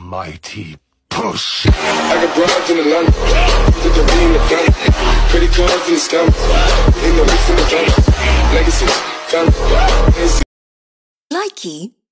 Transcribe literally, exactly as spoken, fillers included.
mighty push. I got broads in the London, put the V in the front, credit cards in the scams, in the mix in the front, legacies, family. Likee